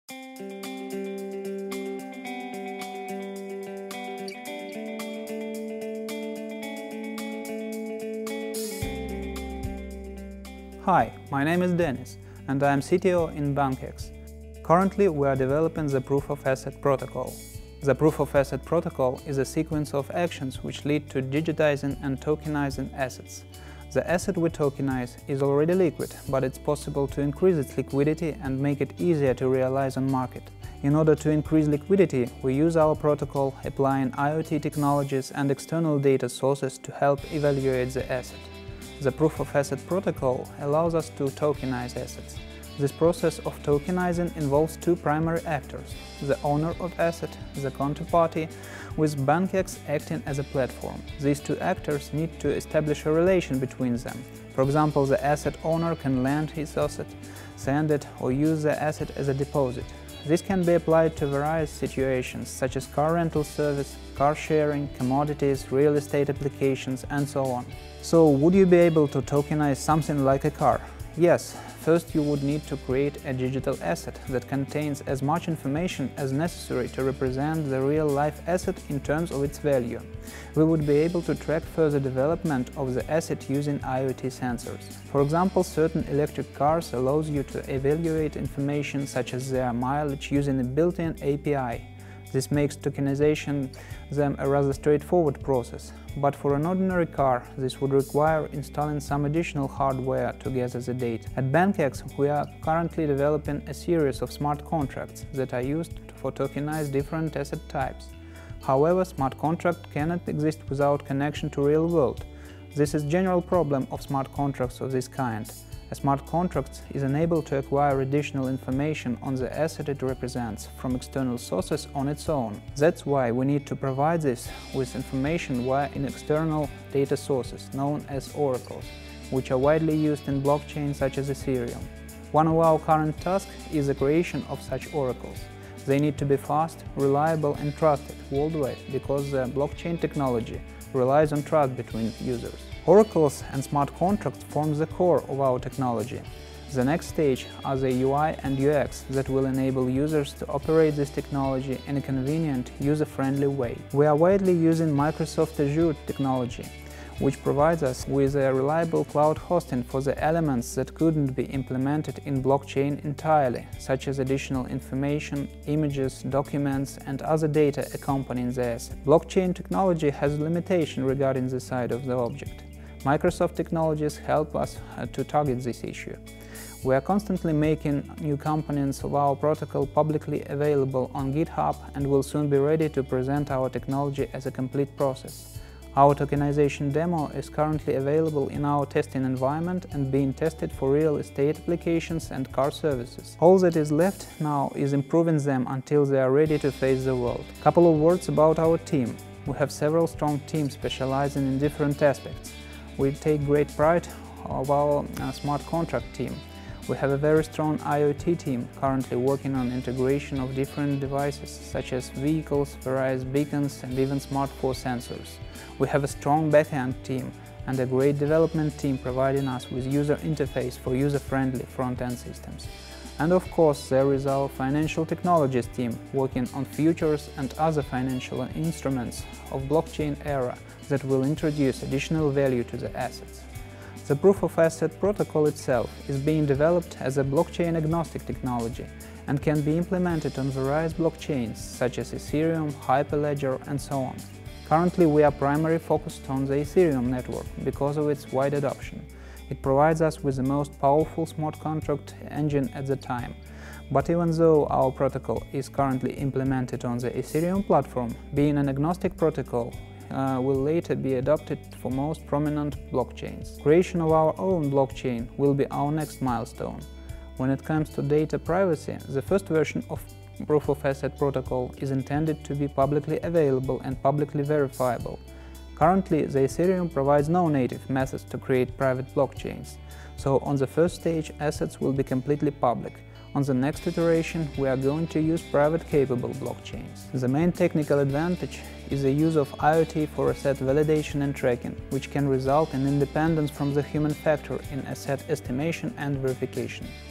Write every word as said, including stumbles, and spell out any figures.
Hi, my name is Denis, and I am C T O in BANKEX. Currently, we are developing the Proof-of-Asset Protocol. The Proof-of-Asset Protocol is a sequence of actions which lead to digitizing and tokenizing assets. The asset we tokenize is already liquid, but it's possible to increase its liquidity and make it easier to realize on market. In order to increase liquidity, we use our protocol applying IoT technologies and external data sources to help evaluate the asset. The Proof-of-Asset Protocol allows us to tokenize assets. This process of tokenizing involves two primary actors, the owner of asset, the counterparty, with BANKEX acting as a platform. These two actors need to establish a relation between them. For example, the asset owner can lend his asset, send it, or use the asset as a deposit. This can be applied to various situations, such as car rental service, car sharing, commodities, real estate applications, and so on. So, would you be able to tokenize something like a car? Yes, first you would need to create a digital asset that contains as much information as necessary to represent the real-life asset in terms of its value. We would be able to track further development of the asset using IoT sensors. For example, certain electric cars allows you to evaluate information such as their mileage using a built-in A P I. This makes tokenization them a rather straightforward process, but for an ordinary car, this would require installing some additional hardware to gather the data. At BANKEX, we are currently developing a series of smart contracts that are used for tokenize different asset types. However, smart contract cannot exist without connection to real world. This is a general problem of smart contracts of this kind. A smart contract is enabled to acquire additional information on the asset it represents from external sources on its own. That's why we need to provide this with information via external data sources, known as oracles, which are widely used in blockchains such as Ethereum. One of our current tasks is the creation of such oracles. They need to be fast, reliable and trusted worldwide because the blockchain technology relies on trust between users. Oracles and smart contracts form the core of our technology. The next stage are the U I and U X that will enable users to operate this technology in a convenient, user-friendly way. We are widely using Microsoft Azure technology, which provides us with a reliable cloud hosting for the elements that couldn't be implemented in blockchain entirely, such as additional information, images, documents, and other data accompanying the asset. Blockchain technology has a limitation regarding the size of the object. Microsoft technologies help us uh, to target this issue. We are constantly making new components of our protocol publicly available on GitHub and will soon be ready to present our technology as a complete process. Our tokenization demo is currently available in our testing environment and being tested for real estate applications and car services. All that is left now is improving them until they are ready to face the world. Couple of words about our team. We have several strong teams specializing in different aspects. We take great pride of our uh, smart contract team. We have a very strong IoT team currently working on integration of different devices such as vehicles, various beacons and even smartphone sensors. We have a strong backend team and a great development team providing us with user interface for user-friendly front-end systems. And of course, there is our financial technologies team working on futures and other financial instruments of blockchain era that will introduce additional value to the assets. The Proof-of-Asset Protocol itself is being developed as a blockchain-agnostic technology and can be implemented on various blockchains such as Ethereum, Hyperledger and so on. Currently, we are primarily focused on the Ethereum network because of its wide adoption. It provides us with the most powerful smart contract engine at the time. But even though our protocol is currently implemented on the Ethereum platform, being an agnostic protocol uh, will later be adopted for most prominent blockchains. Creation of our own blockchain will be our next milestone. When it comes to data privacy, the first version of Proof-of-Asset Protocol is intended to be publicly available and publicly verifiable. Currently, the Ethereum provides no native methods to create private blockchains, so on the first stage assets will be completely public. On the next iteration, we are going to use private-capable blockchains. The main technical advantage is the use of IoT for asset validation and tracking, which can result in independence from the human factor in asset estimation and verification.